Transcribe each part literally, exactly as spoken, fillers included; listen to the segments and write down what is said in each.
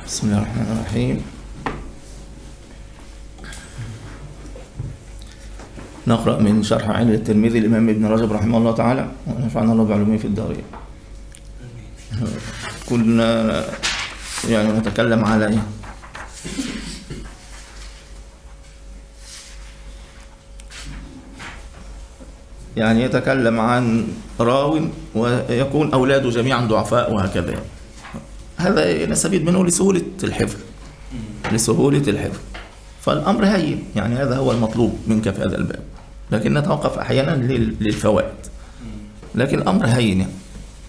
بسم الله الرحمن الرحيم. نقرأ من شرح علل الترمذي الإمام ابن رجب رحمه الله تعالى، ونفعنا الله بعلومه في الدارين. كنا يعني نتكلم على إيه؟ يعني يتكلم عن راو ويكون أولاده جميعا ضعفاء وهكذا. هذا نستفيد منه لسهولة الحفظ لسهولة الحفظ فالأمر هين، يعني هذا هو المطلوب منك في هذا الباب، لكن نتوقف أحيانا للفوائد، لكن الأمر هين يعني.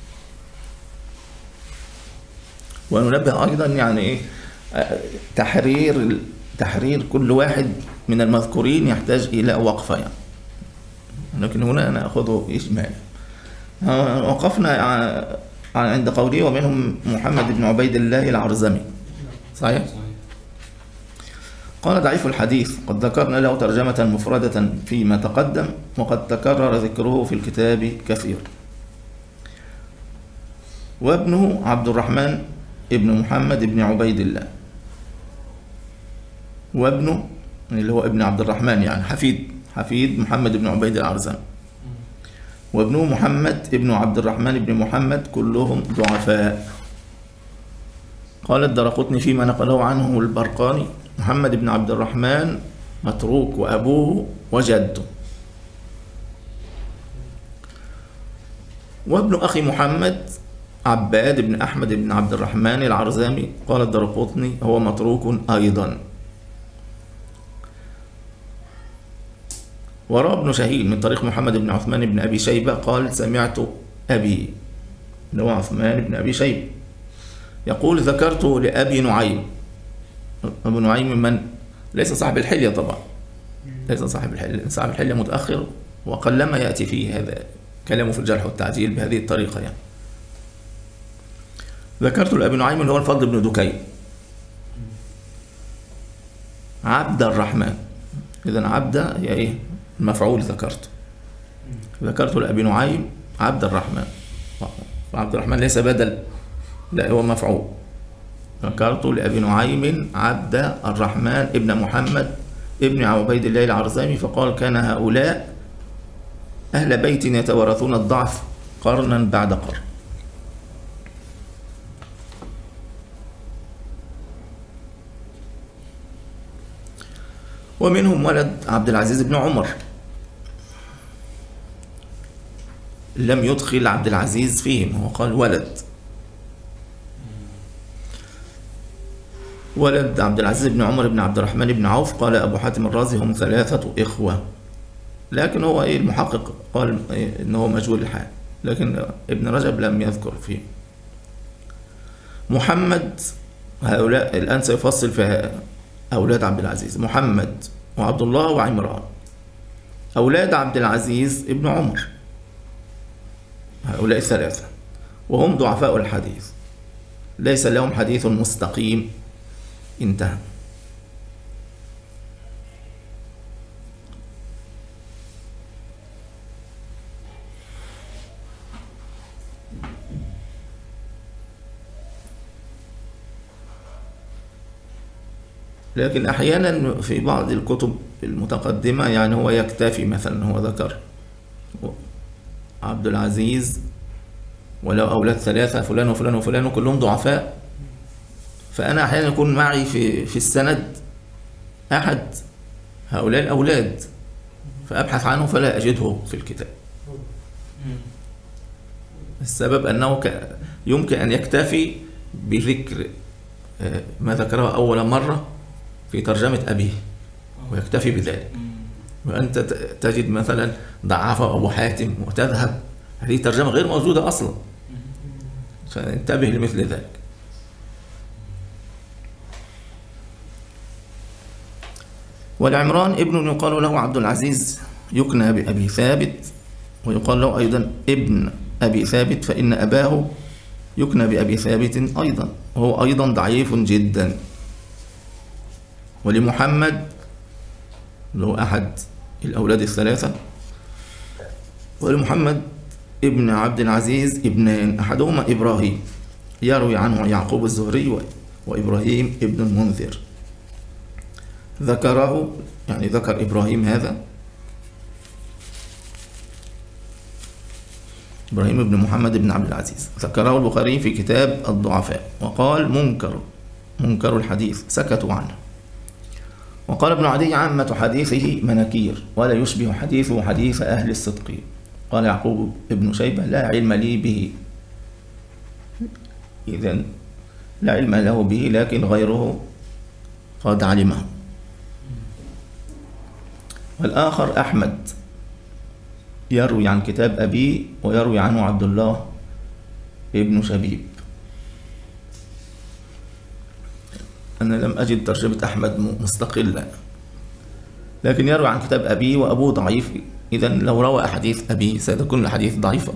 وننبه أيضا يعني إيه تحرير تحرير كل واحد من المذكورين يحتاج إلى وقفة يعني، لكن هنا نأخذه إجمالا. وقفنا عند قوله ومنهم محمد بن عبيد الله العرزمي. صحيح؟ قال ضعيف الحديث قد ذكرنا له ترجمة مفردة فيما تقدم، وقد تكرر ذكره في الكتاب كثير. وابنه عبد الرحمن ابن محمد بن عبيد الله، وابنه اللي هو ابن عبد الرحمن يعني حفيد حفيد محمد بن عبيد العرزمي، وابنه محمد ابن عبد الرحمن بن محمد، كلهم ضعفاء. قال الدرقطني فيما نقله عنه البرقاني محمد بن عبد الرحمن متروك وأبوه وجده. وابن أخي محمد عباد بن أحمد بن عبد الرحمن العرزمي، قال الدرقطني هو متروك أيضا. وراى ابن شهيل من طريق محمد بن عثمان بن أبي شيبة قال سمعت أبي اللي هو عثمان بن أبي شيبة يقول ذكرت لأبي نعيم. أبو نعيم من ليس صاحب الحلية طبعا، ليس صاحب الحلية، صاحب الحلية متأخر، وقلما يأتي فيه هذا كلامه في الجرح والتعديل بهذه الطريقة يعني. ذكرت لأبي نعيم اللي هو الفضل بن دكين عبد الرحمن، إذن عبد هي إيه المفعول ذكرت ذكرت لأبي نعيم عبد الرحمن، عبد الرحمن ليس بدل، لا هو مفعول. ذكرت لأبي نعيم عبد الرحمن ابن محمد ابن عبيد الله العرزمي، فقال كان هؤلاء أهل بيت يتوارثون الضعف قرنا بعد قرن. ومنهم ولد عبد العزيز بن عمر، لم يدخل عبد العزيز فيهم، هو قال ولد ولد عبد العزيز بن عمر بن عبد الرحمن بن عوف. قال أبو حاتم الرازي هم ثلاثة إخوة، لكن هو إيه المحقق قال إيه إنه مجهول الحال، لكن ابن رجب لم يذكر فيه. محمد هؤلاء الآن سيفصل في أولاد عبد العزيز، محمد وعبد الله وعمران، أولاد عبد العزيز ابن عمر، هؤلاء الثلاثة، وهم ضعفاء الحديث، ليس لهم حديث مستقيم. انتهى. لكن أحيانا في بعض الكتب المتقدمة يعني هو يكتفي، مثلا هو ذكر عبد العزيز ولو أولاد ثلاثة فلان وفلان وفلان وكلهم ضعفاء، فأنا أحيانا يكون معي في في السند أحد هؤلاء الأولاد فأبحث عنه فلا أجده في الكتاب. السبب أنه يمكن أن يكتفي بذكر ما ذكره أول مرة في ترجمة أبيه ويكتفي بذلك، وأنت تجد مثلا ضعفه أبو حاتم وتذهب هذه ترجمة غير موجودة أصلا، فانتبه لمثل ذلك. والعمران ابن يقال له عبد العزيز يكنى بأبي ثابت، ويقال له أيضا ابن أبي ثابت، فإن أباه يكنى بأبي ثابت أيضا، وهو أيضا ضعيف جدا. ولمحمد اللي هو أحد الأولاد الثلاثة، ولمحمد ابن عبد العزيز ابنان، أحدهما إبراهيم يروي عنه يعقوب الزهري وإبراهيم ابن المنذر. ذكره يعني ذكر إبراهيم هذا إبراهيم بن محمد بن عبد العزيز، ذكره البخاري في كتاب الضعفاء، وقال منكر منكر الحديث سكتوا عنه. وقال ابن عدي عامة حديثه مناكير ولا يشبه حديثه حديث أهل الصدق. قال يعقوب ابن شيبة لا علم لي به، إذن لا علم له به لكن غيره قد علمه. والآخر أحمد يروي عن كتاب أبيه ويروي عنه عبد الله ابن شبيب. أنا لم أجد ترجمة أحمد مستقلة، لكن يروي عن كتاب أبيه وأبوه ضعيف، إذن لو روى أحاديث أبيه ستكون الأحاديث ضعيفة.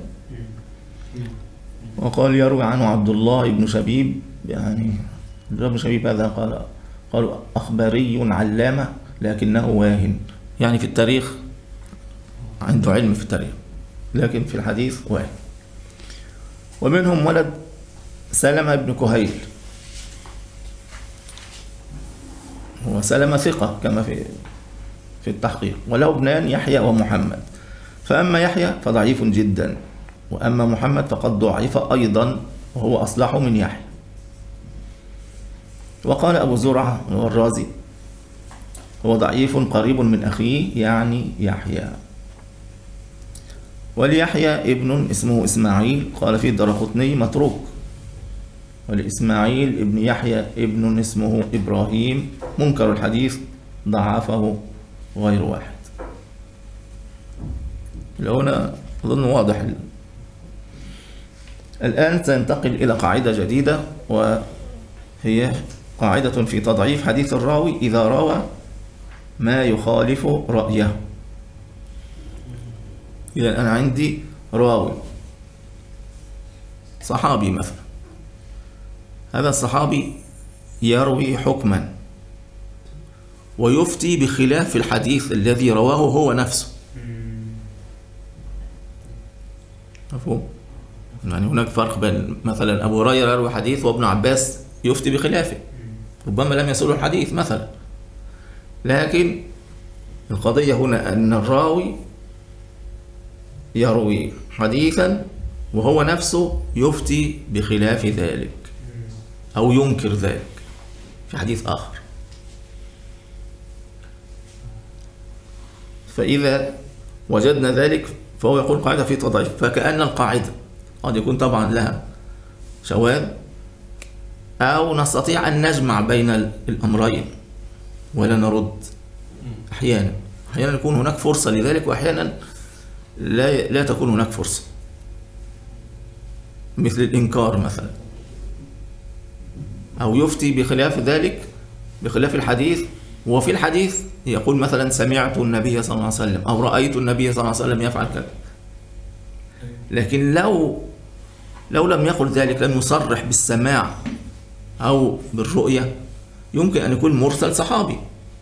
وقال يروي عنه عبد الله ابن شبيب، يعني ابن شبيب هذا قال قالوا أخباري علامة لكنه واهن، يعني في التاريخ عنده علم في التاريخ لكن في الحديث واحد. ومنهم ولد سلمة بن كهيل، هو سلمة ثقة كما في في التحقيق، وله ابنان يحيى ومحمد، فأما يحيى فضعيف جدا، وأما محمد فقد ضعف أيضا وهو أصلح من يحيى. وقال أبو زرعة والرازي هو ضعيف قريب من أخيه يعني يحيى. وليحيى ابن اسمه إسماعيل، قال فيه الدرقطني متروك. ولإسماعيل ابن يحيى ابن اسمه إبراهيم منكر الحديث ضعفه غير واحد. هنا أظن واضح. الآن سننتقل إلى قاعدة جديدة، وهي قاعدة في تضعيف حديث الراوي إذا روى ما يخالف رأيه. إذا أنا عندي راوي صحابي مثلا، هذا الصحابي يروي حكما ويفتي بخلاف الحديث الذي رواه هو نفسه. مفهوم؟ يعني هناك فرق بين مثلا أبو هريرة يروي حديث وابن عباس يفتي بخلافه، ربما لم يصله الحديث مثلا، لكن القضية هنا أن الراوي يروي حديثا وهو نفسه يفتي بخلاف ذلك أو ينكر ذلك في حديث آخر. فإذا وجدنا ذلك فهو يقول قاعدة في تضعيف، فكأن القاعدة قد يكون طبعا لها شواذ، أو نستطيع أن نجمع بين الأمرين ولا نرد. أحيانا أحيانا يكون هناك فرصة لذلك، وأحيانا لا لا تكون هناك فرصة، مثل الإنكار مثلا، أو يفتي بخلاف ذلك بخلاف الحديث، وفي الحديث يقول مثلا سمعت النبي صلى الله عليه وسلم أو رأيت النبي صلى الله عليه وسلم يفعل كذا، لكن لو لو لم يقل ذلك، لم يصرح بالسماع أو بالرؤية، يمكن أن يكون مرسل صحابي،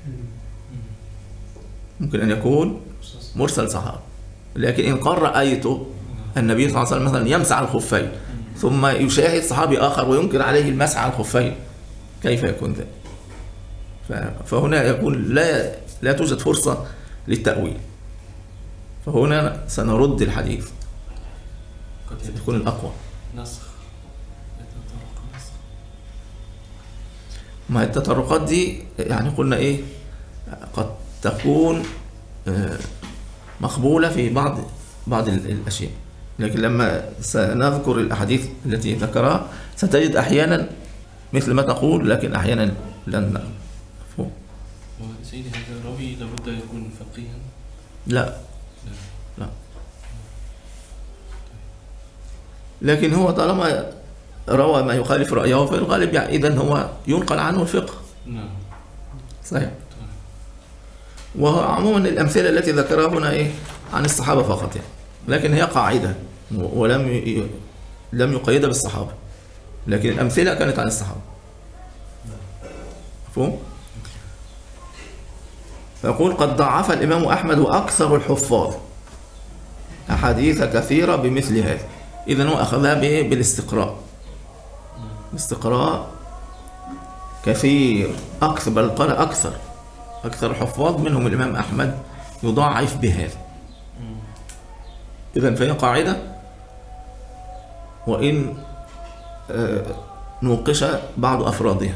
ممكن أن يكون مرسل صحابي. لكن إن قال رأيته النبي صلى الله عليه وسلم مثلا يمسح على الخفين، ثم يشاهد صحابي آخر وينكر عليه المسح على الخفين، كيف يكون ذلك؟ فهنا يكون لا لا توجد فرصة للتأويل، فهنا سنرد الحديث، يكون الأقوى. نسخ يتطرق نسخ. ما التطرقات دي يعني قلنا إيه، قد تكون مقبولة في بعض بعض الأشياء، لكن لما سنذكر الأحاديث التي ذكرها ستجد أحيانا مثل ما تقول، لكن أحيانا لن نفهم. سيدي هذا الراوي لابد يكون فقيها؟ لا لا لا، لكن هو طالما روى ما يخالف رأيه في الغالب يعني إذن هو ينقل عنه الفقه. نعم صحيح. وعموما الأمثلة التي ذكرها هنا إيه عن الصحابة فقط يعني، لكن هي قاعدة ولم ي... لم يقيدها بالصحابة، لكن الأمثلة كانت عن الصحابة. مفهوم؟ فيقول قد ضعف الإمام أحمد وأكثر الحفاظ أحاديث كثيرة بمثل هذا. إذن هو أخذها بالاستقراء، الاستقراء كثير أكثر، بل قال أكثر أكثر الحفاظ منهم الإمام أحمد يضاعف بهذا. إذن فهي قاعدة وإن نوقش بعض أفرادها.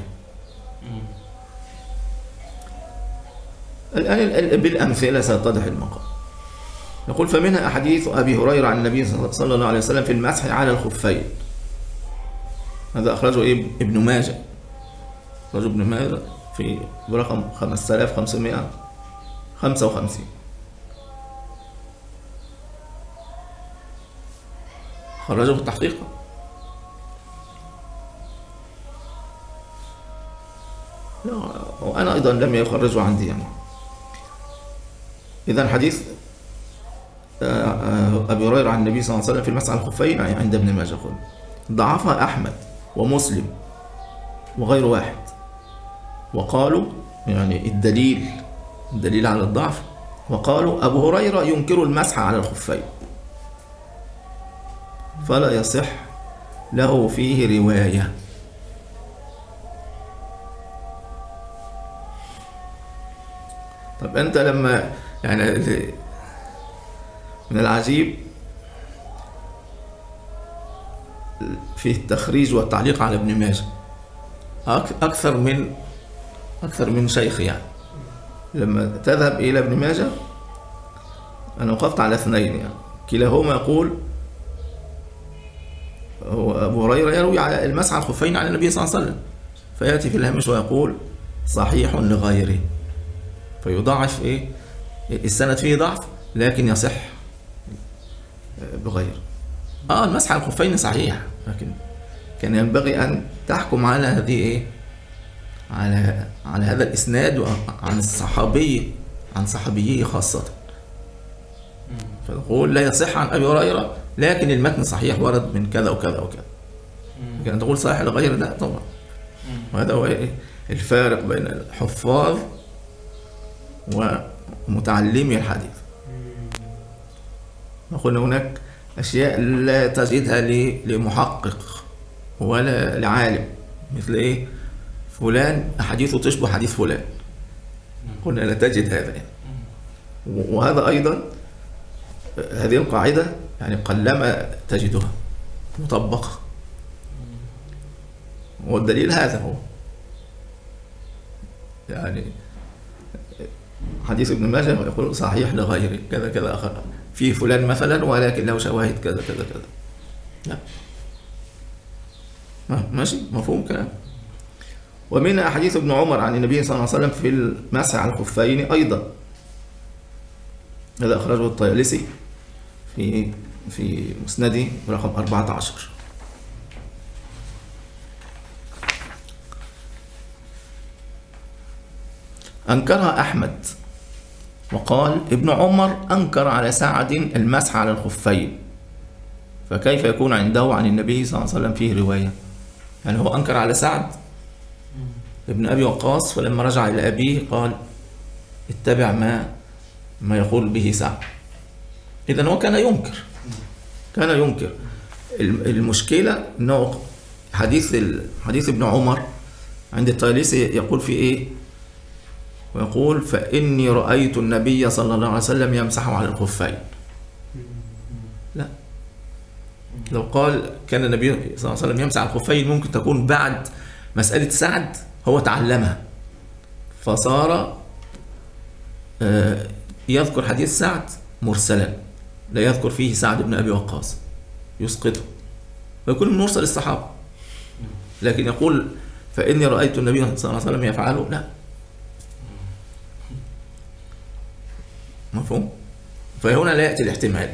الآن بالأمثلة سيتضح المقام. نقول فمنها أحاديث أبي هريرة عن النبي صلى الله عليه وسلم في المسح على الخفين. هذا أخرجه إيه؟ ابن ماجه، أخرجه ابن ماجه في برقم خمسة آلاف وخمسمائة وخمسة وخمسين. خرجه في التحقيق. لا، وأنا أيضا لم يخرجه عندي يعني. إذن حديث أبي هريرة عن النبي صلى الله عليه وسلم في المسح على الخفين عند ابن ماجه ضعفها أحمد ومسلم وغير واحد، وقالوا يعني الدليل الدليل على الضعف، وقالوا أبو هريرة ينكر المسح على الخفين فلا يصح له فيه رواية. طب أنت لما يعني من العجيب في التخريج والتعليق على ابن ماجه أكثر من أكثر من شيخ يعني. لما تذهب إلى ابن ماجه أنا وقفت على اثنين يعني، كلاهما يقول هو أبو هريرة يروي على المسح على الخفين عن النبي صلى الله عليه وسلم، فيأتي في الهامش ويقول صحيح لغيره، فيضاعف إيه السند فيه ضعف لكن يصح بغير. آه المسح على الخفين صحيح، لكن كان ينبغي أن تحكم على هذه إيه على على هذا الإسناد عن الصحابي عن صحابيه خاصة. فتقول لا يصح عن أبي هريرة لكن المتن صحيح ورد من كذا وكذا وكذا، لكن تقول صحيح لغير ده طبعا. وهذا هو إيه الفارق بين الحفاظ ومتعلمي الحديث. نقول هناك أشياء لا تجدها لمحقق ولا لعالم، مثل إيه فلان أحاديثه تشبه حديث فلان، قلنا لا تجد هذا يعني. وهذا أيضا هذه القاعدة يعني قلما تجدها مطبقة، والدليل هذا هو يعني حديث ابن ماجه يقول صحيح لغيره كذا كذا آخر في فلان مثلا ولكن له شواهد كذا كذا كذا. لا ماشي مفهوم كلام. ومن أحاديث ابن عمر عن النبي صلى الله عليه وسلم في المسح على الخفين أيضا، هذا أخرجه الطيالسي في في مسنده رقم أربعة عشر. أنكرها أحمد وقال ابن عمر أنكر على سعد المسح على الخفين، فكيف يكون عنده عن النبي صلى الله عليه وسلم فيه رواية؟ يعني هو أنكر على سعد ابن أبي وقاص، فلما رجع إلى أبيه قال اتبع ما ما يقول به سعد. إذن هو كان ينكر كان ينكر المشكلة أنه حديث حديث ابن عمر عند الطيالسي يقول في إيه؟ ويقول فإني رأيت النبي صلى الله عليه وسلم يمسح على الخفين. لا، لو قال كان النبي صلى الله عليه وسلم يمسح على الخفين ممكن تكون بعد مسألة سعد هو تعلمها فصار يذكر حديث سعد مرسلا لا يذكر فيه سعد بن أبي وقاص يسقطه ويكون من مرسل الصحابة، لكن يقول فإني رأيت النبي صلى الله عليه وسلم يفعله. لا مفهوم؟ فهنا لا يأتي الاحتمال.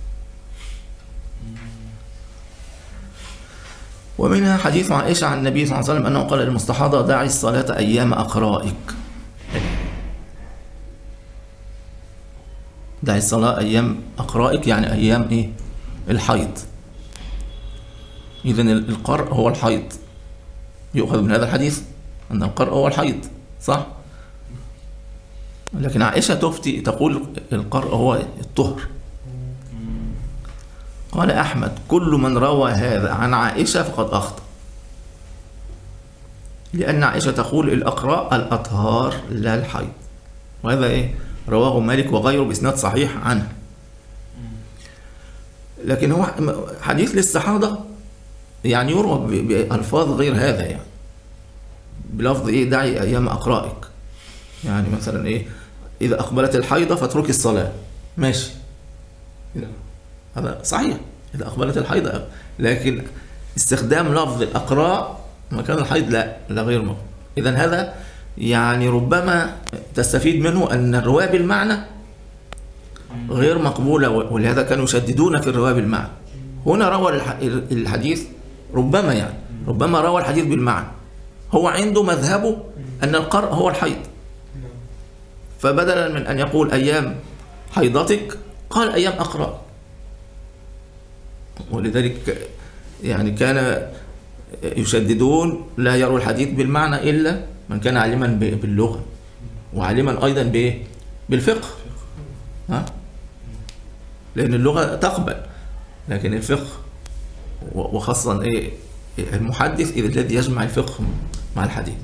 ومنها حديث عائشة عن النبي صلى الله عليه وسلم أنه قال للمستحاضة دعي الصلاة أيام أقرائك. دعي الصلاة أيام أقرائك يعني أيام إيه؟ الحيض. إذن القرء هو الحيض، يؤخذ من هذا الحديث أن القرء هو الحيض صح؟ لكن عائشة تفتي تقول القرء هو الطهر. قال أحمد كل من روى هذا عن عائشة فقد أخطأ. لأن عائشة تقول الأقراء الأطهار لا الحيض، وهذا إيه رواه مالك وغيره بإسناد صحيح عنه. لكن هو حديث للصحابة يعني يروى بألفاظ غير هذا، يعني بلفظ إيه دعي أيام أقرائك، يعني مثلا إيه إذا أقبلت الحيضة فاتركي الصلاة، ماشي هذا صحيح إذا أقبلت الحيضة، لكن استخدام لفظ الأقراء مكان الحيض لا لا غير مقبول. إذا هذا يعني ربما تستفيد منه أن الرواية بالمعنى غير مقبولة، ولهذا كانوا يشددون في الرواية بالمعنى. هنا روى الحديث ربما يعني ربما روى الحديث بالمعنى، هو عنده مذهبه أن القرء هو الحيض، فبدلا من أن يقول أيام حيضتك قال أيام أقراء. ولذلك يعني كان يشددون لا يروي الحديث بالمعنى إلا من كان عالما باللغة وعالما أيضا بإيه؟ بالفقه، ها؟ لأن اللغة تقبل، لكن الفقه وخاصة إيه المحدث إذا الذي يجمع الفقه مع الحديث.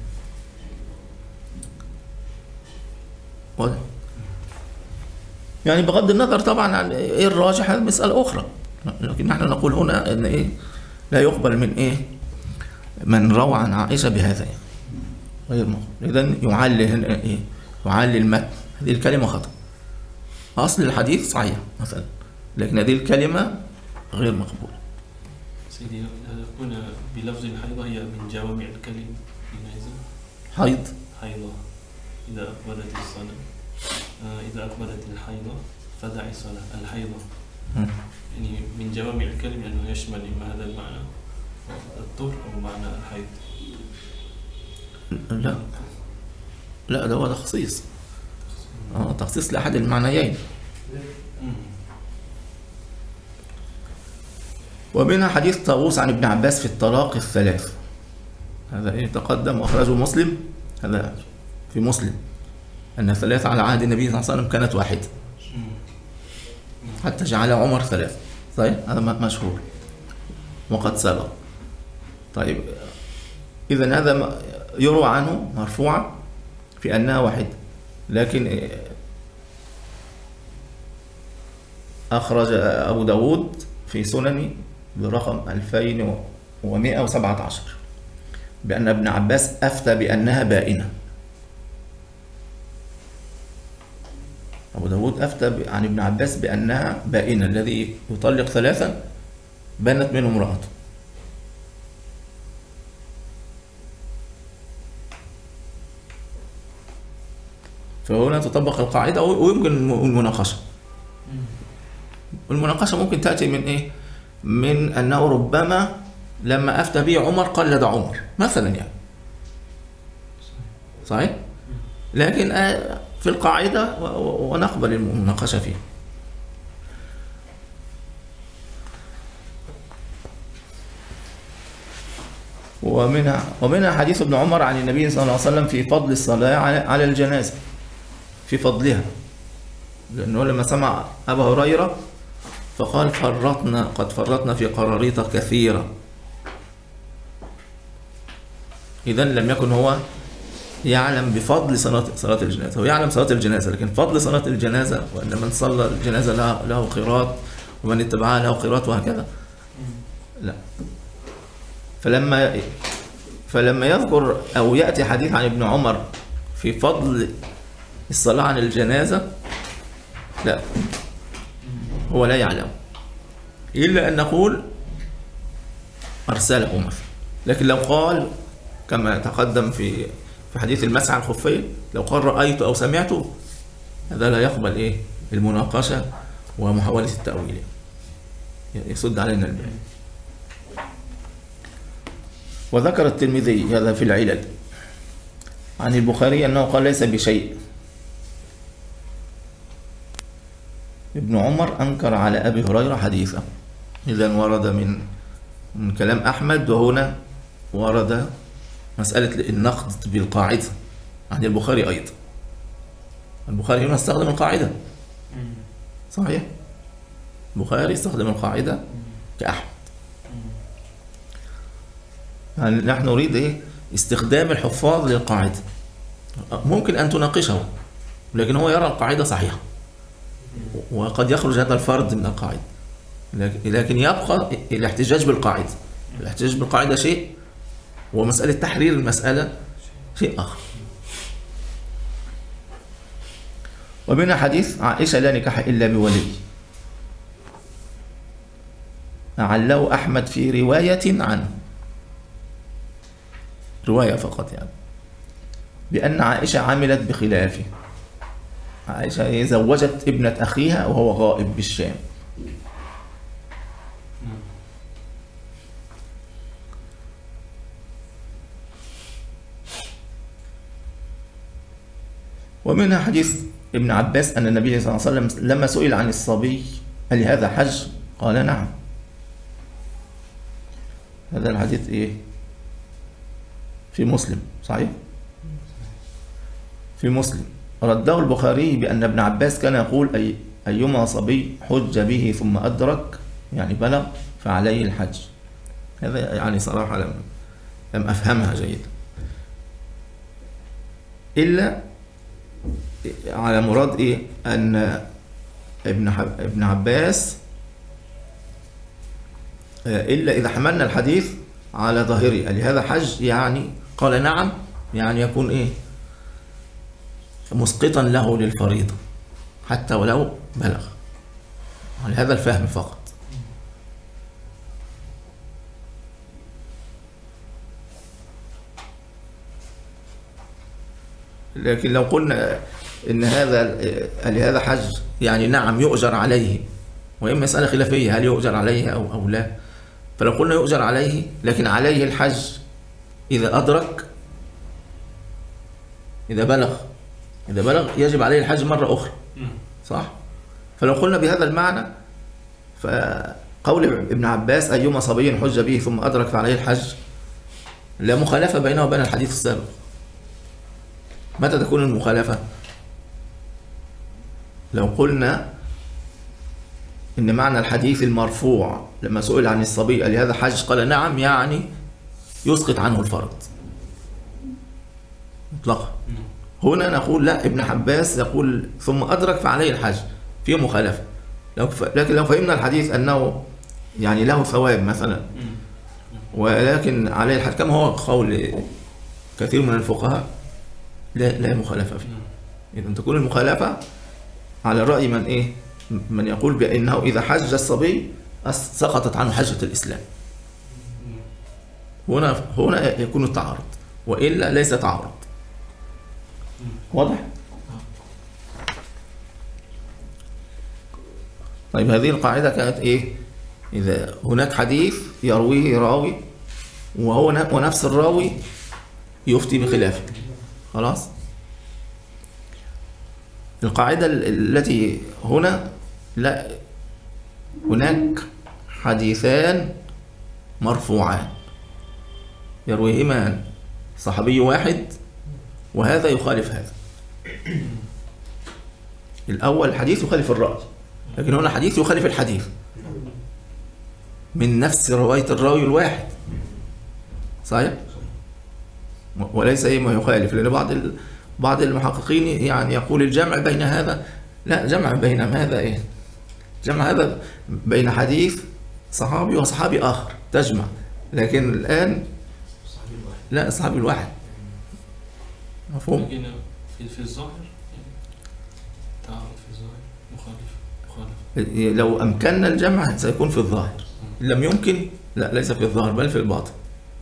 يعني بغض النظر طبعا عن إيه الراجح هذه مسألة أخرى، لكن نحن نقول هنا أن إيه لا يقبل من إيه من روى عن عائشة بهذا يعني غير مقبول. إذن يعلل هنا إيه يعلل المتن، هذه الكلمة خطأ، أصل الحديث صحيح مثلا لكن هذه الكلمة غير مقبولة. سيدي هنا بلفظ الحيضة هي من جوامع الكلم حيض حيضة إذا أقبلت الصلاة إذا أقبلت الحيضة فدع الصلاة الحيضة م. يعني من جوامع الكلم أنه يشمل إما هذا المعنى الطهر أو معنى الحيض. لا لا ده هو تخصيص اه تخصيص لأحد المعنيين. ومنها حديث طاووس عن ابن عباس في الطلاق الثلاث، هذا ايه تقدم واخرجه مسلم، هذا في مسلم ان ثلاث على عهد النبي صلى الله عليه وسلم كانت واحده حتى جعل عمر ثلاث، طيب هذا مشهور وقد سبق. طيب اذا هذا يروى عنه مرفوعا في انها واحده، لكن اخرج ابو داود في سننه برقم ألفين ومئة وسبعة عشر بأن ابن عباس أفتى بأنها بائنة. أبو داود أفتى عن ابن عباس بأنها بائنة، الذي يطلق ثلاثا بانت منه امرأته. فهنا تطبق القاعدة ويمكن المناقشة. والمناقشة ممكن تأتي من إيه؟ من أنه ربما لما أفتى به عمر قلد عمر مثلا يعني صحيح؟ لكن في القاعدة ونقبل المناقشة فيه. ومنها ومنها حديث ابن عمر عن النبي صلى الله عليه وسلم في فضل الصلاة على الجنازة، في فضلها، لأنه لما سمع أبا هريرة فقال فرطنا قد فرطنا في قراريط كثيرة. إذن لم يكن هو يعلم بفضل صلاة صلاة الجنازة، هو يعلم صلاة الجنازة لكن فضل صلاة الجنازة وأن من صلى الجنازة له, له قيراط ومن اتبعها له قيراط وهكذا لا. فلما فلما يذكر أو يأتي حديث عن ابن عمر في فضل الصلاة عن الجنازة لا، هو لا يعلم إلا أن نقول أرسله مثلا. لكن لو قال كما تقدم في في حديث المسح على الخفين، لو قال رأيت أو سمعت، هذا لا يقبل إيه المناقشة ومحاولة التأويل، يسد علينا الباب. وذكر الترمذي هذا في العلل عن البخاري أنه قال ليس بشيء. ابن عمر أنكر على أبي هريرة حديثه، إذن ورد من من كلام أحمد، وهنا ورد مسألة النقد بالقاعدة عن البخاري أيضا. البخاري هنا استخدم القاعدة صحيح، البخاري استخدم القاعدة كأحمد. يعني نحن نريد إيه استخدام الحفاظ للقاعدة. ممكن أن تناقشه لكن هو يرى القاعدة صحيحة، وقد يخرج هذا الفرد من القاعدة، لكن يبقى الاحتجاج بالقاعدة. الاحتجاج بالقاعدة شيء، ومسألة تحرير المسألة شيء آخر. ومنها حديث عائشة لا نكاح إلا بولي، أعله أحمد في رواية عنه، رواية فقط يعني، بأن عائشة عملت بخلافه. عائشة زوجت ابنة أخيها وهو غائب بالشام. ومنها حديث ابن عباس أن النبي صلى الله عليه وسلم لما سئل عن الصبي هل هذا حج؟ قال نعم. هذا الحديث إيه؟ في مسلم صحيح؟ في مسلم. رده البخاري بأن ابن عباس كان يقول أي أيما صبي حج به ثم أدرك يعني بلغ فعليه الحج. هذا يعني صراحة لم لم أفهمها جيدا، إلا على مراد إيه؟ أن ابن ابن عباس إلا إذا حملنا الحديث على ظاهره لهذا حج يعني قال نعم، يعني يكون إيه؟ مسقطا له للفريضة حتى ولو بلغ. هذا الفهم فقط. لكن لو قلنا إن هذا لهذا حج يعني نعم يؤجر عليه، وهي مسألة خلافية هل يؤجر عليه أو أو لا، فلو قلنا يؤجر عليه لكن عليه الحج إذا أدرك، إذا بلغ إذا بلغ يجب عليه الحج مرة أخرى صح؟ فلو قلنا بهذا المعنى فقول ابن عباس أيما صبي حج به ثم أدرك فعليه الحج لا مخالفة بينه وبين الحديث السابق. متى تكون المخالفة؟ لو قلنا إن معنى الحديث المرفوع لما سئل عن الصبي هل هذا حج قال نعم يعني يسقط عنه الفرض مطلقا. هنا نقول لا، ابن عباس يقول ثم أدرك فعليه الحج، فيه مخالفة. لو ف... لكن لو فهمنا الحديث أنه يعني له ثواب مثلا ولكن عليه الحج كما هو قول كثير من الفقهاء لا لا مخالفة فيه. إذا تكون المخالفة على رأي من إيه؟ من يقول بأنه إذا حج الصبي سقطت عنه حجة الإسلام. هنا هنا يكون التعارض، وإلا ليس تعارض. واضح؟ طيب هذه القاعدة كانت إيه؟ إذا هناك حديث يرويه راوي وهو ونفس الراوي يفتي بخلافه خلاص. القاعدة التي هنا لا، هناك حديثان مرفوعان يرويهما صحابي واحد وهذا يخالف هذا. الأول حديث يخالف الرأي، لكن هنا حديث يخالف الحديث من نفس رواية الراوي الواحد صحيح؟ وليس أي ما يخالف، لأن بعض بعض المحققين يعني يقول الجمع بين هذا، لا، جمع بين هذا إيه؟ جمع هذا بين حديث صحابي وصحابي آخر تجمع، لكن الآن لا، الصحابي الواحد. مفهوم؟ في في الظاهر تعارض في الظاهر مخالف مخالف. لو أمكننا الجمع سيكون في الظاهر، لم يمكن لا، ليس في الظاهر بل في الباطن.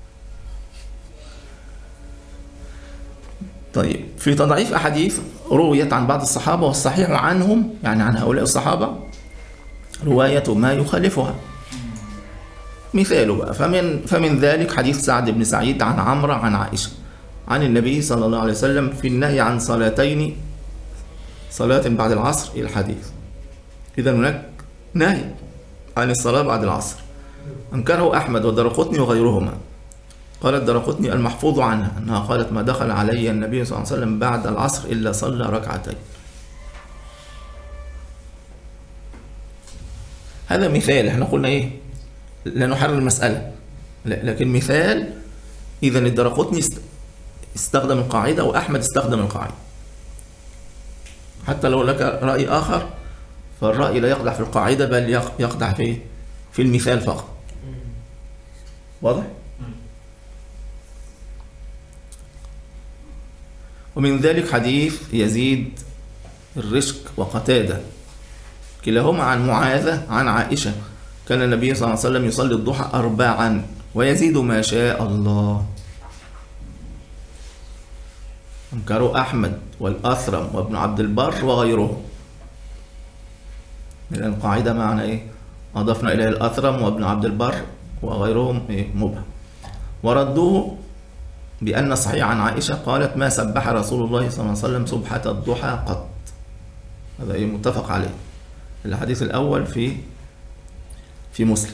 طيب في تضعيف أحاديث رويت عن بعض الصحابة والصحيح عنهم يعني عن هؤلاء الصحابة رواية ما يخالفها. مثاله بقى فمن فمن ذلك حديث سعد بن سعيد عن عمرو عن عائشة عن النبي صلى الله عليه وسلم في النهي عن صلاتين، صلاة بعد العصر إلى الحديث. إذا هناك نهي عن الصلاة بعد العصر أنكره أحمد والدرقطني وغيرهما. قال الدرقطني المحفوظ عنها أنها قالت ما دخل علي النبي صلى الله عليه وسلم بعد العصر إلا صلى ركعتين. هذا مثال، احنا قلنا ايه لا نحرر المسألة، لكن مثال إذا الدارقطني استخدم القاعدة وأحمد استخدم القاعدة، حتى لو لك رأي آخر فالرأي لا يقدح في القاعدة بل يقدح في في المثال فقط. واضح؟ ومن ذلك حديث يزيد الرشك وقتادة كلاهما عن معاذة عن عائشة كان النبي صلى الله عليه وسلم يصلي الضحى أربعا ويزيد ما شاء الله. أنكروا أحمد والأثرم وابن عبد البر وغيرهم، لأن القاعدة معنى إيه؟ أضفنا إليه الأثرم وابن عبد البر وغيرهم إيه؟ مبهم. وردوه بأن صحيح عن عائشة قالت ما سبح رسول الله صلى الله عليه وسلم سبحة الضحى قط. هذا إيه؟ متفق عليه. الحديث الأول في في مسلم.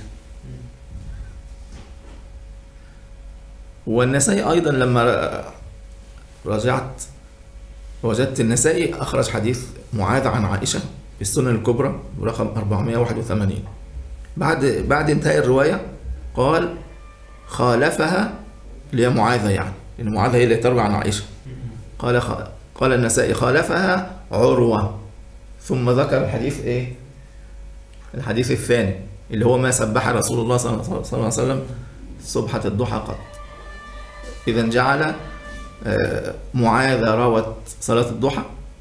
والنسائي أيضا لما رجعت وجدت النسائي أخرج حديث معاذ عن عائشة في السنن الكبرى برقم أربعمائة وواحد وثمانين. بعد بعد انتهاء الرواية قال خالفها اللي هي معاذة، يعني لأن معاذة هي اللي تروي عن عائشة. قال خ... قال النسائي خالفها عروة، ثم ذكر الحديث إيه؟ الحديث الثاني اللي هو ما سبح رسول الله صلى الله عليه وسلم سبحة الضحى قط. إذا جعل معاذة روت صلاة الضحى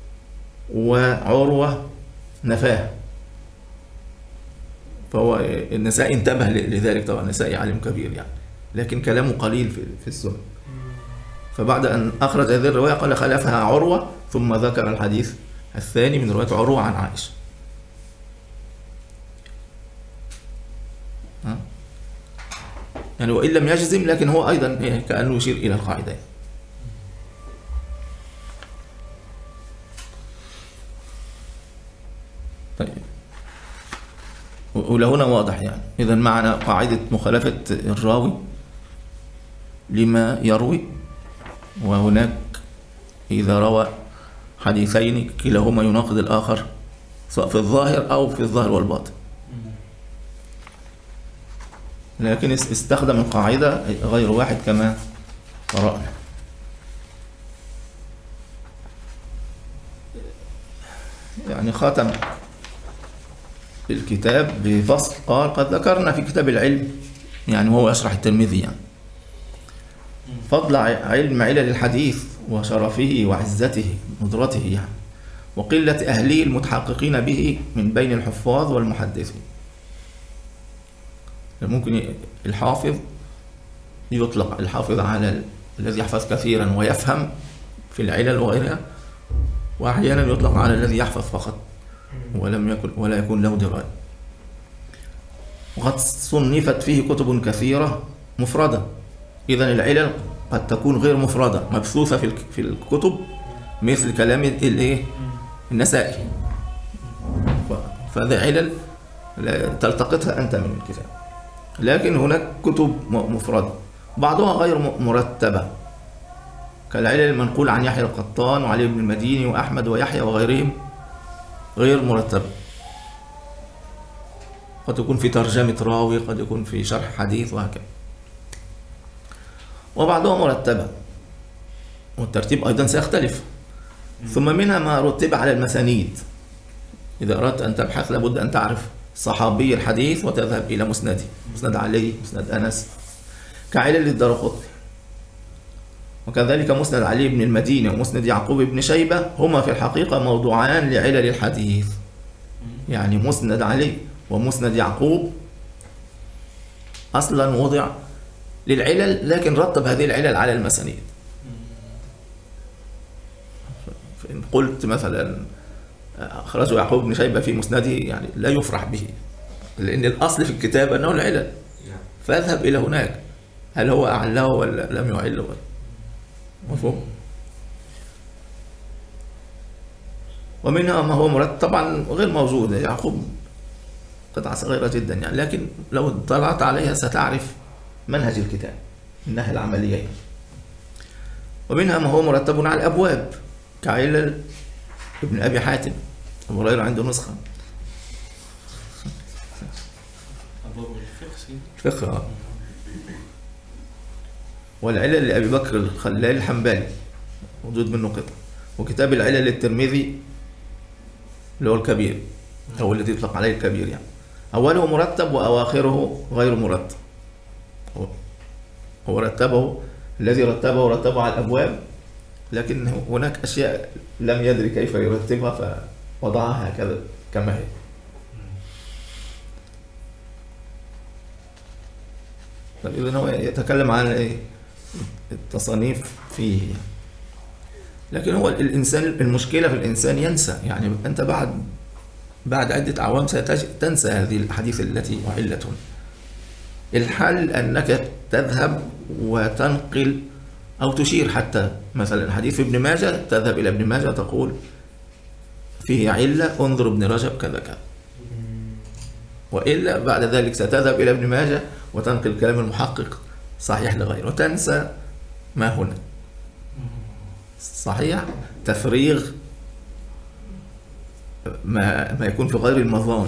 وعروة نفاها، فهو النسائي انتبه لذلك. طبعا النسائي عالم كبير يعني، لكن كلامه قليل في السنة. فبعد أن أخرج هذه الرواية قال خلفها عروة، ثم ذكر الحديث الثاني من رواية عروة عن عائشة. يعني وإن لم يجزم لكن هو أيضا كأنه يشير إلى القاعدة. طيب، ولهنا واضح يعني. إذا معنى قاعدة مخالفة الراوي لما يروي، وهناك إذا روى حديثين كلاهما يناقض الآخر سواء في الظاهر أو في الظاهر والباطن، لكن استخدم القاعدة غير واحد كما قرأنا. يعني ختم الكتاب بفصل قال قد ذكرنا في كتاب العلم، يعني هو يشرح الترمذي يعني، فضل علم علل الحديث وشرفه وعزته ندرته يعني، وقلة أهله المتحققين به من بين الحفاظ والمحدثين. ممكن الحافظ يطلق الحافظ على الذي يحفظ كثيرا ويفهم في العلل وغيرها، وأحيانا يطلق على الذي يحفظ فقط ولم يكن ولا يكون له دراية. وقد صنفت فيه كتب كثيرة مفردة. إذن العلل قد تكون غير مفردة مبثوثة في في الكتب، مثل كلام الايه النسائي، فهذه علل تلتقطها أنت من الكتاب. لكن هناك كتب مفردة بعضها غير مرتبة، كالعلل المنقول عن يحيى القطان وعلي بن المديني وأحمد ويحيى وغيرهم غير مرتبة. قد يكون في ترجمة راوي، قد يكون في شرح حديث وهكذا. وبعضها مرتبة، والترتيب أيضا سيختلف. ثم منها ما رتب على المسانيد. إذا أردت أن تبحث لابد أن تعرف صحابي الحديث وتذهب إلى مسنده، مسند علي، مسند أنس، كعلل الدارقطني. وكذلك مسند علي بن المديني ومسند يعقوب بن شيبة هما في الحقيقة موضوعان لعلل الحديث. يعني مسند علي ومسند يعقوب أصلا وضع للعلل، لكن رتب هذه العلل على المسانيد. فإن قلت مثلا أخرجه يعقوب بن شيبة في مسنده، يعني لا يفرح به، لأن الأصل في الكتاب أنه العلل، فاذهب إلى هناك هل هو أعله ولا لم يعله. مفهوم؟ ومنها ما هو مرتب طبعا غير موجود. يعقوب قطعة صغيرة جدا يعني، لكن لو اطلعت عليها ستعرف منهج الكتاب، الناحية العملية. ومنها ما هو مرتب على الأبواب، كعلل ابن أبي حاتم، أبو هريرة عنده نسخة الفقه. والعلل لأبي بكر الخلال الحنبلي موجود منه قطع، وكتاب العلل للترمذي اللي هو الكبير أو الذي يطلق عليه الكبير، يعني أوله مرتب وأواخره غير مرتب. هو رتبه الذي رتبه رتبه على الأبواب، لكن هناك أشياء لم يدري كيف يرتبها فوضعها هكذا كما هي. إذن هو يتكلم عن التصانيف فيه، لكن هو الإنسان المشكلة في الإنسان ينسى، يعني أنت بعد بعد عدة أعوام ستنسى هذه الأحاديث التي أعلت. الحل أنك تذهب وتنقل أو تشير، حتى مثلا حديث ابن ماجه تذهب إلى ابن ماجه تقول فيه علة انظر ابن رجب كذا كذا، وإلا بعد ذلك ستذهب إلى ابن ماجه وتنقل كلام المحقق صحيح لغيره وتنسى ما هنا صحيح، تفريغ ما ما يكون في غير المظان،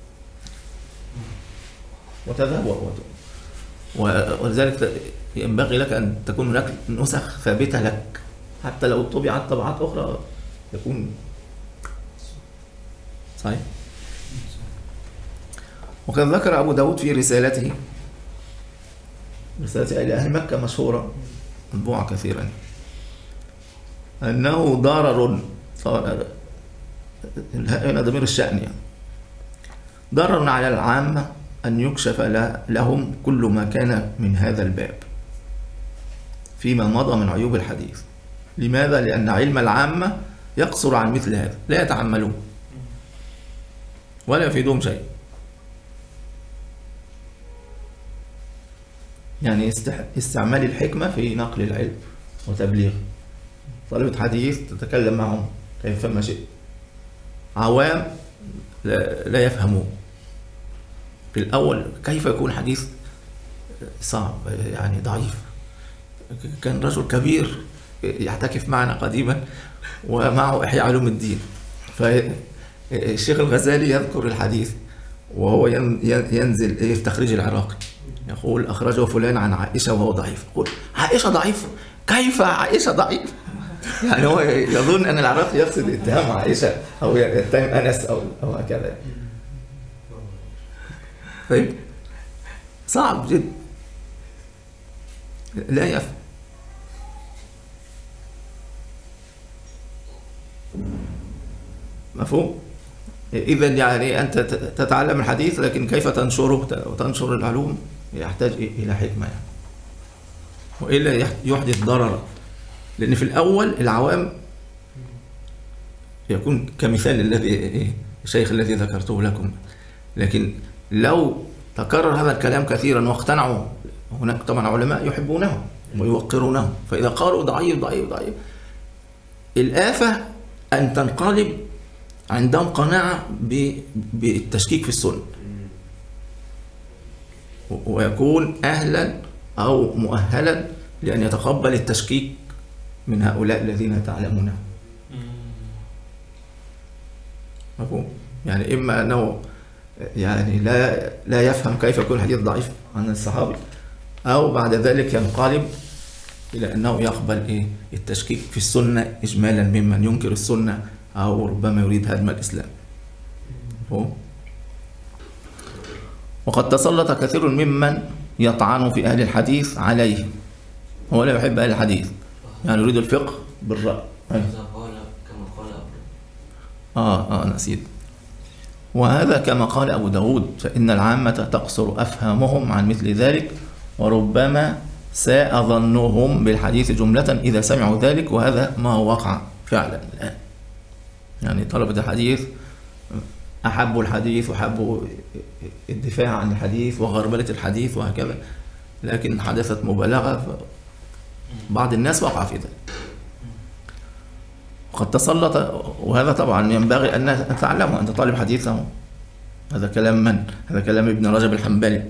وتذهب. ولذلك ينبغي لك أن تكون هناك نسخ ثابتة لك، حتى لو طبعت طبعات أخرى يكون صحيح. وقد ذكر أبو داود في رسالته رسالته إلى أهل مكة مشهورة مطبوعة كثيرا أنه ضرر، هنا ضمير الشأن، يعني ضرر على العامة أن يكشف لهم كل ما كان من هذا الباب فيما مضى من عيوب الحديث. لماذا؟ لأن علم العامة يقصر عن مثل هذا، لا يتعملون ولا يفيدهم شيء. يعني استعمال الحكمة في نقل العلم وتبليغه. طالبة حديث تتكلم معهم كيفما شئت، عوام لا يفهمون في الأول كيف يكون حديث صعب يعني ضعيف. كان رجل كبير يعتكف معنا قديما ومعه إحياء علوم الدين، فالشيخ الغزالي يذكر الحديث وهو ينزل في تخريج العراقي يقول أخرجه فلان عن عائشة وهو ضعيف، يقول عائشة ضعيف؟ كيف عائشة ضعيف؟ يعني هو يظن أن العراقي يقصد اتهام عائشة أو يتهم أنس أو أو هكذا. طيب صعب جدا، لا يفهم. مفهوم؟ إذا يعني أنت تتعلم الحديث، لكن كيف تنشره وتنشر العلوم يحتاج إلى حكمة يعني. وإلا يحدث ضررا، لأن في الأول العوام يكون كمثال الذي الشيخ الذي ذكرته لكم، لكن لو تكرر هذا الكلام كثيرا واقتنعوا، هناك طبعا علماء يحبونه ويوقرونه، فإذا قالوا ضعيف ضعيف ضعيف الآفة أن تنقلب عندهم قناعة بالتشكيك في السنة، ويكون أهلا أو مؤهلا لأن يتقبل التشكيك من هؤلاء الذين تعلمونه. مفهوم؟ يعني إما أنه يعني لا لا يفهم كيف يكون الحديث ضعيف عن الصحابي، أو بعد ذلك ينقلب إلى أنه يقبل إيه التشكيك في السنة إجمالا ممن ينكر السنة أو ربما يريد هدم الإسلام. مفهوم؟ وقد تسلط كثير ممن يطعن في أهل الحديث عليه، هو لا يحب أهل الحديث، يعني يريد الفقه بالرأي. آه آه نسيت. وهذا كما قال أبو داود، فإن العامة تقصر أفهامهم عن مثل ذلك، وربما ساء ظنهم بالحديث جملة إذا سمعوا ذلك، وهذا ما وقع فعلا الآن. يعني طلبة الحديث أحبوا الحديث وحبوا الدفاع عن الحديث وغربلة الحديث وهكذا، لكن حدثت مبالغة، بعض الناس وقع في ذلك. وقد تسلط، وهذا طبعا ينبغي أن تعلموا، أنت طالب حديث، هذا كلام من؟ هذا كلام ابن رجب الحنبلي،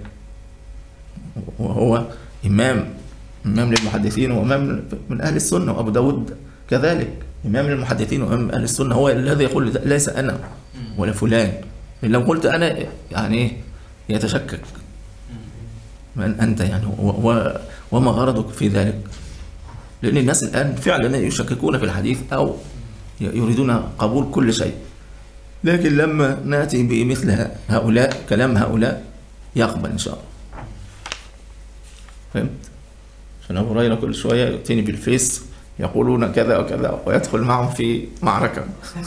وهو إمام إمام للمحدثين وإمام من أهل السنة، وأبو داود كذلك إمام للمحدثين وإمام أهل السنة، هو الذي يقول ليس أنا ولا فلان، لو قلت أنا يعني يتشكك من أنت يعني، وما غرضك في ذلك؟ لأن الناس الآن فعلا يشككون في الحديث أو يريدون قبول كل شيء، لكن لما نأتي بمثل هؤلاء كلام هؤلاء يقبل إن شاء الله. فهمت؟ عشان أبو هريرة كل شوية يأتيني بالفيس يقولون كذا وكذا ويدخل معهم في معركة.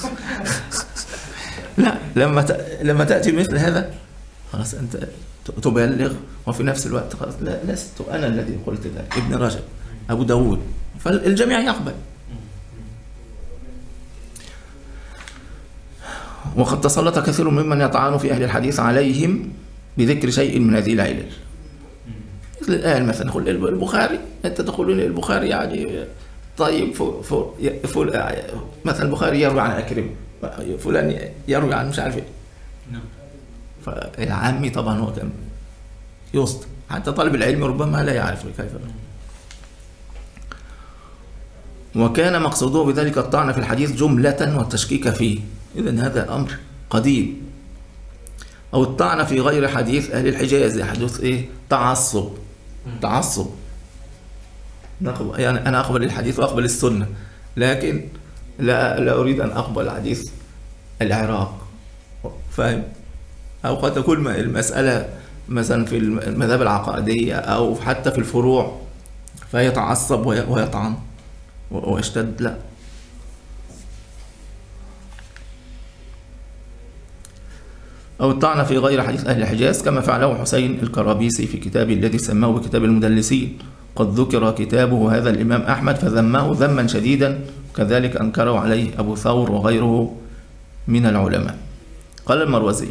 لا، لما لما تأتي مثل هذا خلاص أنت تبلغ، وفي نفس الوقت خلاص لا لست أنا الذي قلت ذلك، ابن رجب، أبو داود، فالجميع يقبل. وقد تسلط كثير ممن يطعن في أهل الحديث عليهم بذكر شيء من هذه العلل. مثل الآن مثلا نقول البخاري، أنت تقولون البخاري يعني طيب فو فو فو مثلا البخاري يروي عن أكرم، فلان يروي عن مش عارف ايه. فالعامي طبعا هو كان يصدق، حتى طالب العلم ربما لا يعرف كيف. وكان مقصوده بذلك الطعن في الحديث جملة والتشكيك فيه، إذن هذا أمر قديم. أو الطعن في غير حديث أهل الحجاز، يحدث إيه؟ تعصب. تعصب يعني أنا أقبل الحديث وأقبل السنة، لكن لا لا أريد أن أقبل حديث العراق، فاهم؟ أو قد تكون المسألة مثلا في المذاهب العقائدية أو حتى في الفروع فيتعصب ويطعن ويشتد. لا. أو الطعن في غير حديث أهل الحجاز كما فعله حسين الكرابيسي في كتابه الذي سماه بكتاب المدلسين. قد ذكر كتابه هذا الإمام أحمد فذمه ذما شديدا، وكذلك أنكره عليه أبو ثور وغيره من العلماء. قال المروزي،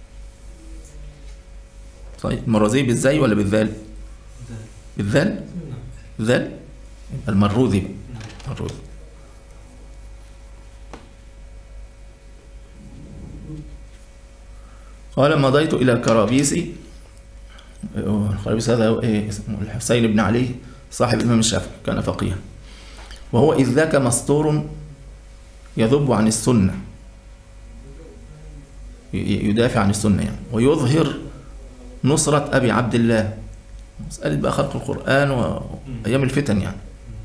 طيب المروزي بالزاي ولا بالذال؟ بالذال؟ بالذال؟ المروذي. المروذي. قال مضيت إلى الكرابيسي، الكرابيسي هذا إيه اسمه؟ الحسين بن علي صاحب الإمام الشافعي، كان فقيها، وهو إذ ذاك مسطور يذب عن السنة، يدافع عن السنة يعني، ويظهر نصرة أبي عبد الله، مسألة بقى خلق القرآن وأيام الفتن يعني.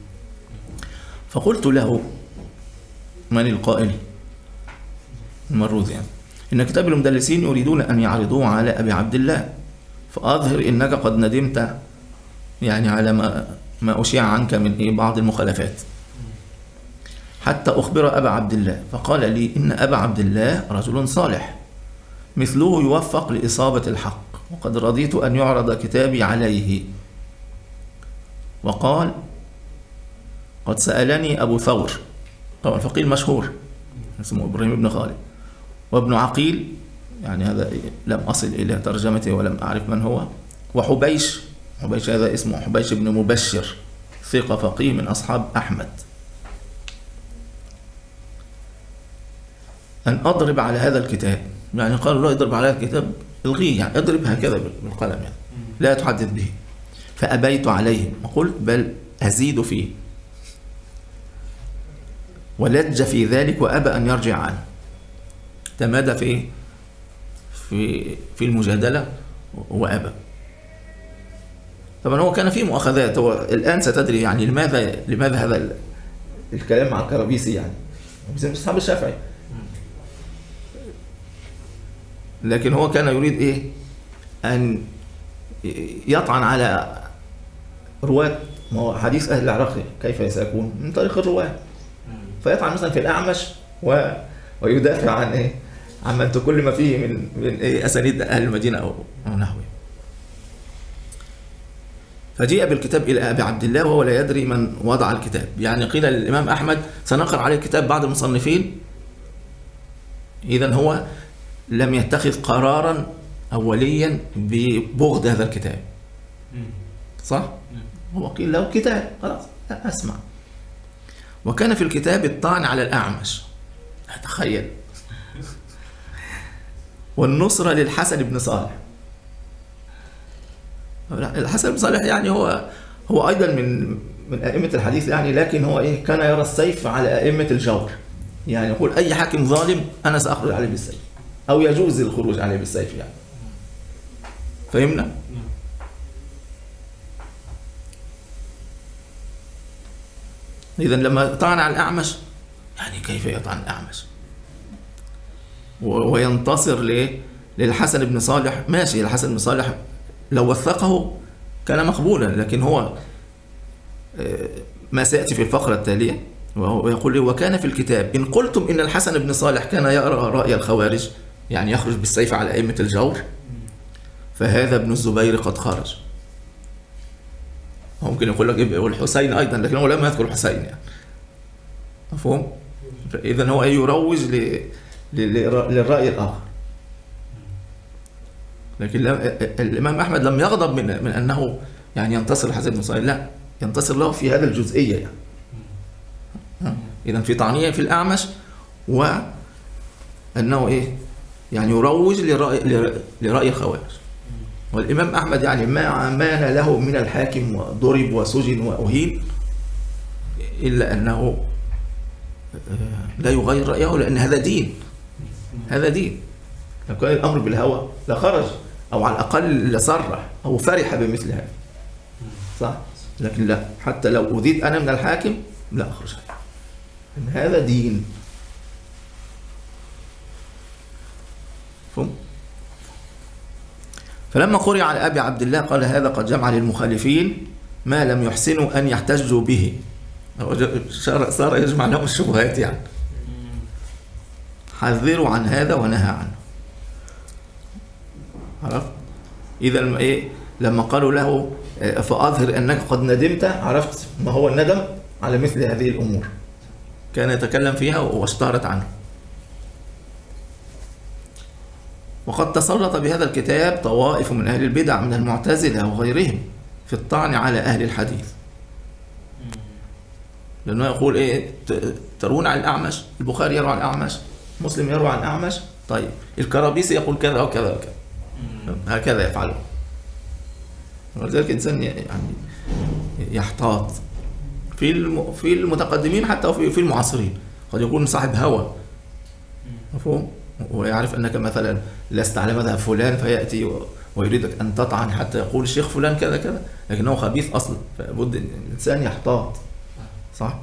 فقلت له من القائل؟ المروذي يعني، إن كتاب المدلسين يريدون أن يعرضوه على أبي عبد الله، فأظهر إنك قد ندمت يعني على ما ما أشيع عنك من إيه بعض المخالفات، حتى أخبر أبا عبد الله، فقال لي إن أبا عبد الله رجل صالح مثله يوفق لإصابة الحق، وقد رضيت أن يعرض كتابي عليه. وقال قد سألني أبو ثور، طبعا فقيه مشهور اسمه إبراهيم بن خالد، وابن عقيل يعني هذا لم أصل إلى ترجمته ولم أعرف من هو، وحبيش، حبيش هذا اسمه حبيش بن مبشر، ثقة فقيه من أصحاب أحمد، أن أضرب على هذا الكتاب. يعني قالوا لا اضرب على هذا الكتاب، الغيه يعني اضرب هكذا بالقلم يعني، لا تحدث به. فأبيت عليهم وقلت بل أزيد فيه، ولج في ذلك وأبى أن يرجع عنه، تمادى في في في المجادلة وأبى. طبعا هو كان فيه مؤاخذات، هو الآن ستدري يعني لماذا لماذا هذا الكلام مع الكرابيسي يعني، من أصحاب الشافعي، لكن هو كان يريد إيه؟ أن يطعن على رواة، ما هو حديث أهل العراق كيف سيكون؟ من طريق الرواة، فيطعن مثلا في الأعمش و... ويدافع عن إيه؟ عن من تكلم فيه من من إيه أسانيد أهل المدينة أو أو نحوه. فجيء بالكتاب إلى أبي عبد الله وهو لا يدري من وضع الكتاب، يعني قيل للإمام أحمد سنقر عليه كتاب بعض المصنفين، إذن هو لم يتخذ قرارا أوليا ببغض هذا الكتاب، صح؟ هو قيل له كتاب خلاص أسمع. وكان في الكتاب الطعن على الأعمش، تخيل، والنصرة للحسن بن صالح. الحسن بن صالح يعني هو هو أيضا من من أئمة الحديث يعني، لكن هو إيه كان يرى السيف على أئمة الجور، يعني يقول أي حاكم ظالم أنا سأخرج عليه بالسيف، أو يجوز الخروج عليه بالسيف يعني. فهمنا؟ إذا لما طعن على الأعمش، يعني كيف يطعن الأعمش وينتصر ليه؟ للحسن بن صالح؟ ماشي، الحسن بن صالح لو وثقه كان مقبولا، لكن هو ما سيأتي في الفقرة التالية ويقول وكان في الكتاب إن قلتم إن الحسن بن صالح كان يرى رأي الخوارج، يعني يخرج بالسيف على أئمة الجور، فهذا ابن الزبير قد خرج. ممكن يقول لك والحسين أيضا، لكن هو لم يذكر الحسين يعني. مفهوم؟ إذن هو يروج ل... للرأي الآخر. لكن لم... الإمام أحمد لم يغضب من من أنه يعني ينتصر الحسن بن صالح، لا، ينتصر له في هذا الجزئية يعني. إذن في طعنية في الأعمش، وأنه إيه؟ يعني يروج لرأي لرأي الخوارج. والإمام أحمد يعني ما مان له من الحاكم وضرب وسجن وأهين، إلا أنه لا يغير رأيه، لأن هذا دين، هذا دين. لو كان الأمر بالهوى لخرج، أو على الأقل لصرح أو فرح بمثل هذا، صح؟ لكن لا، حتى لو أذيت أنا من الحاكم لا أخرج، لأن هذا دين. فهم؟ فلما قرئ على أبي عبد الله قال هذا قد جمع للمخالفين ما لم يحسنوا أن يحتجوا به، صار يجمع لهم الشبهات يعني. حذروا عن هذا ونهى عنه. عرفت؟ إذا إيه لما قالوا له فأظهر أنك قد ندمت، عرفت ما هو الندم على مثل هذه الأمور، كان يتكلم فيها واشتهرت عنه. وقد تسلط بهذا الكتاب طوائف من أهل البدع من المعتزلة وغيرهم في الطعن على أهل الحديث، لأنه يقول إيه ترون عن الأعمش، البخاري يروي عن الأعمش، مسلم يروي عن الأعمش، طيب الكرابيسي يقول كذا وكذا وكذا، هكذا يفعله. ولذلك الإنسان يعني يحتاط في في المتقدمين حتى وفي في المعاصرين، قد يكون صاحب هوى، مفهوم؟ ويعرف أنك مثلا لست على مذهب فلان، فيأتي ويريدك أن تطعن حتى يقول الشيخ فلان كذا كذا، لكنه خبيث أصلا، فبد الإنسان يحتاط، صح؟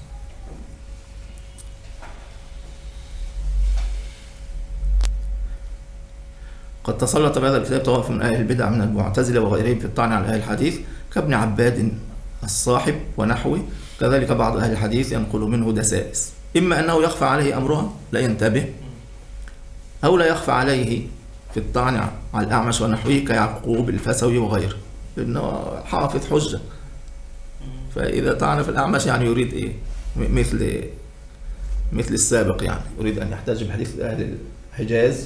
قد تسلط بهذا الكتاب طوائف من أهل البدع من المعتزلة وغيرهم في الطعن على أهل الحديث كابن عباد الصاحب ونحوه، كذلك بعض أهل الحديث ينقل منه دسائس، إما أنه يخفى عليه أمرها لا ينتبه، أو لا يخفى عليه في الطعن على الأعمش ونحوه كيعقوب الفسوي وغيره، لأنه حافظ حجة، فإذا طعن في الأعمش يعني يريد إيه؟ مثل مثل السابق، يعني يريد أن يحتج بحديث أهل الحجاز.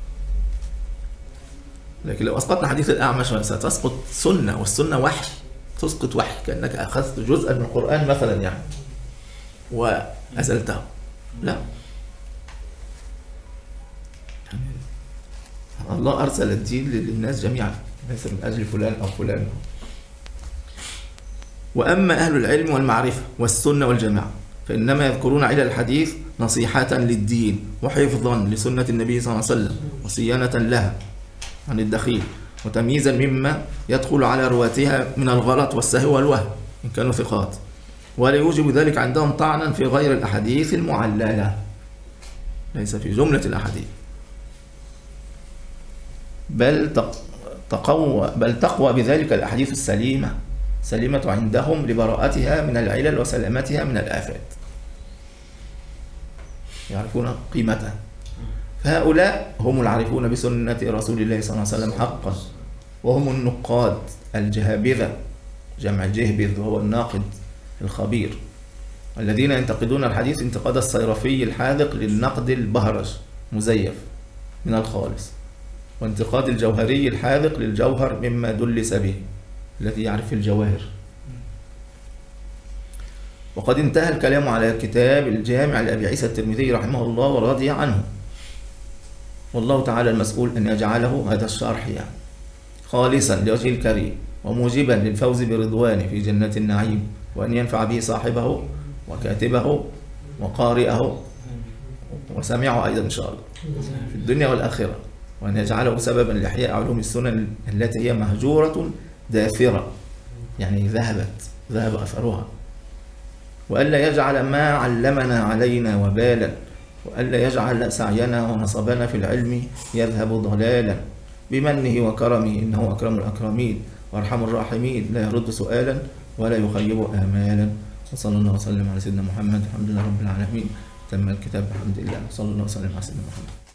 لكن لو أسقطنا حديث الأعمش ستسقط سنة، والسنة وحي، تسقط وحي، كأنك أخذت جزءا من القرآن مثلا يعني وأزلته. لا، الله أرسل الدين للناس جميعا، ليس من أجل فلان أو فلان. وأما أهل العلم والمعرفة والسنة والجماعة فإنما يذكرون علل الحديث نصيحة للدين وحفظا لسنة النبي صلى الله عليه وسلم وصيانة لها عن الدخيل، وتمييزا مما يدخل على رواتها من الغلط والسهو والوهم إن كانوا ثقات، ولا يوجب ذلك عندهم طعنا في غير الأحاديث المعللة، ليس في جملة الأحاديث، بل تقوى بل تقوى بذلك الأحاديث السليمة سليمة عندهم لبراءتها من العلل وسلامتها من الآفات، يعرفون قيمتها. فهؤلاء هم العارفون بسنة رسول الله صلى الله عليه وسلم حقا، وهم النقاد الجهابذة، جمع جهبذ وهو الناقد الخبير، الذين ينتقدون الحديث انتقاد الصيرفي الحاذق للنقد البهرج مزيف من الخالص، وانتقاد الجوهري الحاذق للجوهر مما دلس به الذي يعرف الجواهر. وقد انتهى الكلام على الكتاب الجامع لأبي عيسى الترمذي رحمه الله ورضي عنه، والله تعالى المسؤول أن يجعله هذا الشرح يعني خالصا لوجه الكريم وموجبا للفوز برضوانه في جنة النعيم، وأن ينفع به صاحبه وكاتبه وقارئه وسمعه أيضا إن شاء الله في الدنيا والآخرة، وأن يجعله سببا لإحياء علوم السنن التي هي مهجورة داثرة، يعني ذهبت ذهب أثرها، وألا يجعل ما علمنا علينا وبالا، وألا يجعل سعينا ونصبنا في العلم يذهب ضلالا، بمنه وكرمه إنه أكرم الأكرمين وأرحم الراحمين، لا يرد سؤالا ولا يخيب آمالا. وصلى الله وسلم على سيدنا محمد. الحمد لله رب العالمين. تم الكتاب بحمد الله. صلى الله وسلم على سيدنا محمد.